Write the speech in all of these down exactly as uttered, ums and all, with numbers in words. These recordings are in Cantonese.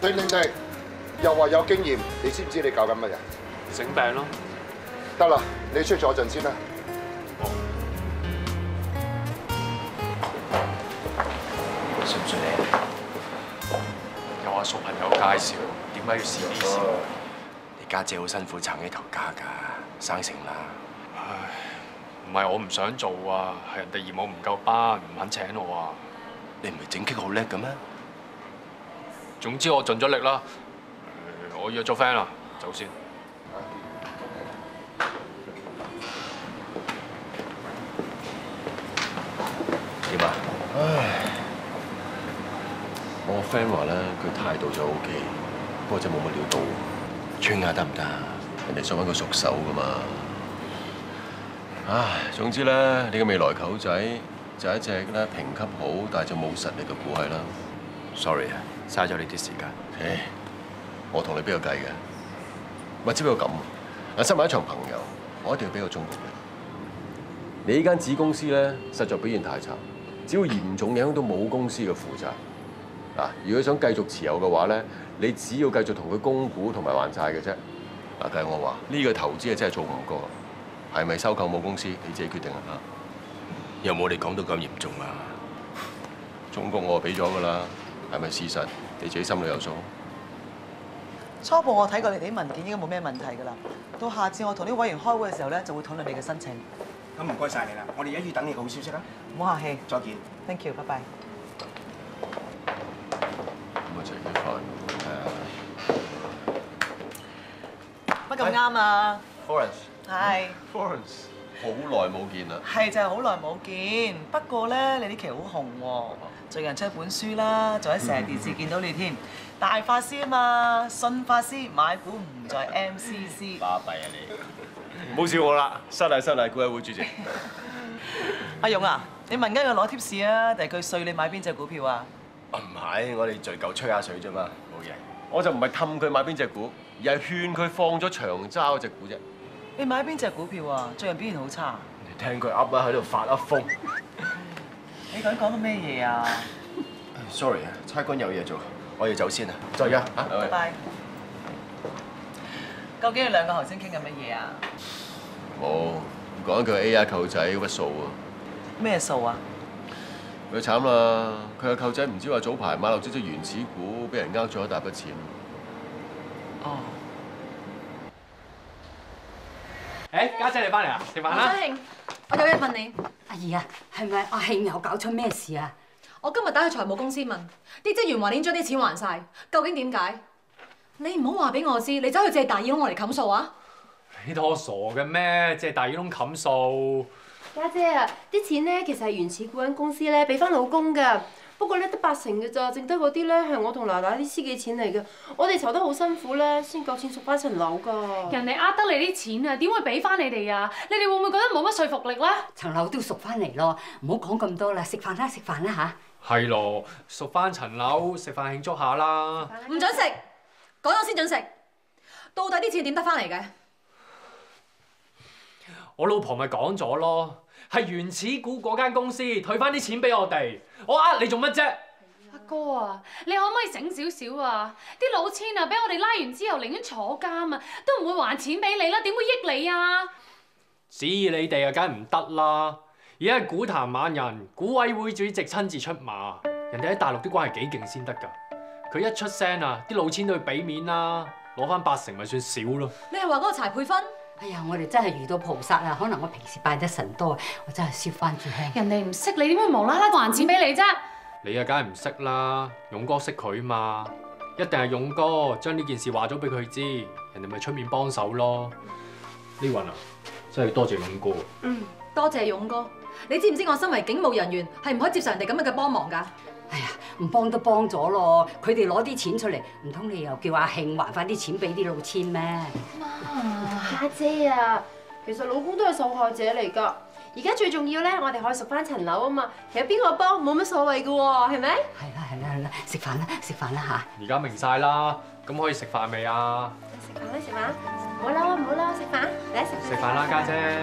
醒定定，又話有經驗，你知唔知你搞緊乜嘢？ 醒病咯。 得啦，你出去坐陣先啦。 信唔信你？有阿叔朋友介紹，點解要試呢試？你家姐好辛苦撐起頭家㗎，生成啦。 唉，唔係我唔想做啊，係人哋嫌我唔夠班，唔肯請我啊。 你唔係整 cake 好叻嘅咩？ 總之我盡咗力啦。我約咗 friend 啦，走先。 點啊？唉，我個 friend 話咧，佢態度就 O K， 不過真係冇乜料到。穿下得唔得？人哋想揾個熟手噶嘛。唉，總之咧，你嘅未來舅仔就係一隻咧評級好，但係就冇實力嘅股係啦。Sorry 啊，嘥咗你啲時間。誒，我同你邊個計嘅？咪只不過咁，嗱，身為一場朋友，我一定要俾個忠告你。你呢間子公司咧，實在表現太差，只要嚴重影響到母公司嘅負責。嗱，如果想繼續持有嘅話咧，你只要繼續同佢供股同埋還債嘅啫。嗱，計我話呢個投資係真係做唔過，係咪收購母公司你自己決定啊？有冇你講到咁嚴重啊？忠告我俾咗㗎啦，係咪事實？你自己心裏有數。 初步我睇過你哋啲文件，應該冇咩問題㗎啦。到下次我同啲委員開會嘅時候咧，就會討論你嘅申請。 咁唔該晒你啦，我哋一於等你個好消息啦。 唔好客氣， 再見。 Thank you，拜拜。 咁啊，齊啲飯誒。 乜咁啱啊 Florence。 係。 Florence，好耐冇見啦。 係就係好耐冇見，不過咧你呢期好紅喎，最近出一本書啦，仲喺成日電視見到你添。大法師啊嘛，信法師買股唔在 M C C。 巴閉啊你！唔好笑我啦，失禮失禮，股委會主席。 阿勇啊，你問緊佢攞貼士啊，定係佢碎你買邊隻股票啊？ 唔係，我哋聚舊吹下水啫嘛，冇嘢。我就唔係氹佢買邊隻股，而係勸佢放咗長揸嗰隻股啫。 你買邊隻股票啊？最近表現好差。 你聽佢噏啦，喺度發噏風。 你究竟講緊咩嘢啊 ？Sorry 啊，差官有嘢做，我要走先啊。再約嚇， 拜拜。究竟你兩個頭先傾緊乜嘢啊？ 冇講佢 A I 舅仔嗰筆數啊。 咩數啊？ 佢慘啦！佢個舅仔唔知話早排買落咗隻原始股，俾人呃咗一大筆錢。 哦。 誒，家姐你翻嚟啊？食飯啦！ 阿慶，我有嘢問你。阿姨啊，係咪阿慶又搞出咩事啊？ 我今日打去財務公司問，啲職員話已經將啲錢還晒，究竟點解？你唔好話俾我知，你走去借大耳窿我嚟冚數啊！ 你當我傻嘅咩？借大耳窿冚數？ 家姐啊，啲錢咧其實係原始股份公司咧俾翻老公㗎，不過咧得八成嘅咋，剩低嗰啲咧係我同奶奶啲私己錢嚟嘅，我哋籌得好辛苦咧，先夠錢贖翻層樓㗎。 人哋呃得你啲錢啊，點會俾翻你哋啊？你哋會唔會覺得冇乜說服力咧？ 層樓都贖翻嚟咯，唔好講咁多啦，食飯啦，食飯啦吓。 係咯，贖翻層樓，食飯慶祝下啦。 唔準食，講咗先準食。到底啲錢點得翻嚟嘅？ 我老婆咪講咗咯，係原始股嗰間公司退翻啲錢俾我哋，我呃你做乜啫？ 阿哥啊，你可唔可以醒少少啊？啲老千啊，俾我哋拉完之後，寧願坐監啊，都唔會還錢俾你啦，點會益你啊？ 指意你哋啊，梗係唔得啦！而家係股壇猛人，股委會主席親自出馬，人哋喺大陸啲關係幾勁先得㗎。佢一出聲啊，啲老千都要俾面啦，攞翻八成咪算少咯。 你係話嗰個柴佩芬？ 哎呀，我哋真係遇到菩薩啊！可能我平時拜得神多，我真係燒翻住香。 人哋唔識你，點會無啦啦還錢俾你啫？ 你啊，梗係唔識啦，勇哥識佢嘛，一定係勇哥將呢件事話咗俾佢知，人哋咪出面幫手咯。呢雲啊，真係多謝勇哥。 嗯，多謝勇哥。你知唔知我身為警務人員係唔可以接受人哋咁樣嘅幫忙㗎？ 哎呀，唔幫都幫咗咯，佢哋攞啲錢出嚟，唔通你又叫阿慶還翻啲錢俾啲老千咩？ 媽，家姐啊，其實老公都係受害者嚟㗎。而家最重要咧，我哋可以贖翻層樓啊嘛。其實邊個幫冇乜所謂㗎喎，係咪？ 係啦係啦係啦，食飯啦食飯啦嚇！ 而家明晒啦，咁可以食飯未啊？ 食飯啦食飯，唔好啦唔好啦，食飯，嚟食飯。 食飯啦，家姐。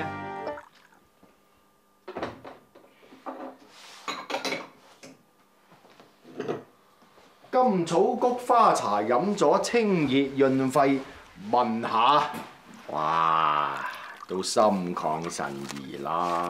咁草菊花茶飲咗清熱潤肺，聞下，哇，都心曠神怡啦。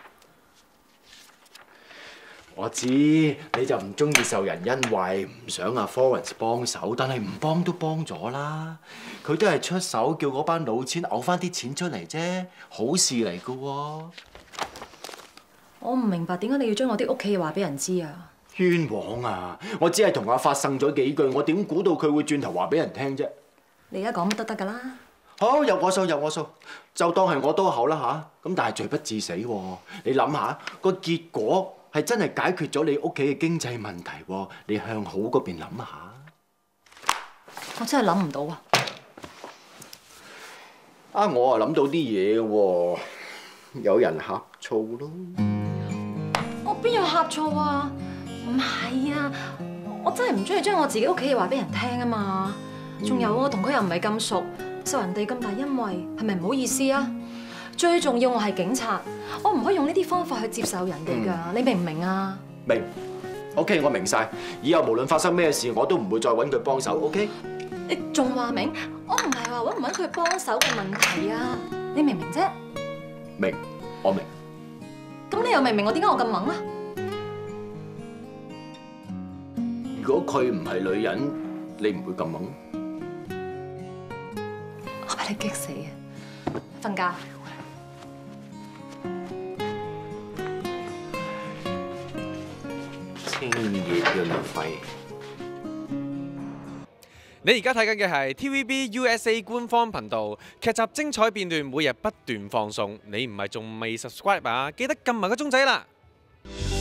我知你就唔中意受人恩惠，唔想阿 Florence 幫手，但係唔幫都幫咗啦。佢都係出手叫嗰班老千嘔翻啲錢出嚟啫，好事嚟噶喎。 我唔明白點解你要將我啲屋企嘅話俾人知啊？ 冤枉啊！我只係同阿發呻咗幾句，我點估到佢會轉頭話俾人聽啫？ 你而家講乜都得㗎啦。 好，有我數有我數，就當係我多口啦吓。咁但係罪不至死喎，你諗下個結果。係真係解決咗你屋企嘅經濟問題喎，你向好嗰邊諗下。 我真係諗唔到啊！ 啊，我啊諗到啲嘢喎，有人呷醋咯。 我邊有呷醋啊？唔係啊，我真係唔中意將我自己屋企嘅話俾人聽啊嘛。仲有我同佢又唔係咁熟，受人哋咁大恩惠，係咪唔好意思啊？最重要我係警察，我唔可以用呢啲方法去接受人哋㗎，嗯、你明唔明啊？明 ，OK， 我明晒。以後無論發生咩事，我都唔會再揾佢幫手 ，OK？ 你仲話明？我唔係話揾唔揾佢幫手嘅問題啊，你明唔明啫？ 明，我明。 咁你又明唔明我點解我咁猛啊？ 如果佢唔係女人，你唔會咁猛。 我俾你激死啊！瞓覺。 清熱潤肺。 你而家睇緊嘅係 T V B U S A 官方頻道，劇集精彩片段每日不斷放送。你唔係仲未 subscribe 啊？記得撳埋個鐘仔啦！